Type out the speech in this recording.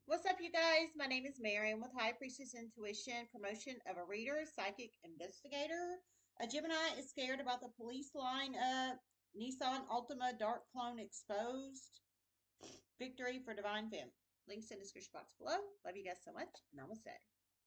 What's up, you guys? My name is Mary. I'm with High Priestess Intuition, promotion of a reader, psychic investigator. A Gemini is scared about the police lineup. Nissan Altima dark clone exposed. Victory for Divine Femme. Links in the description box below. Love you guys so much. Namaste.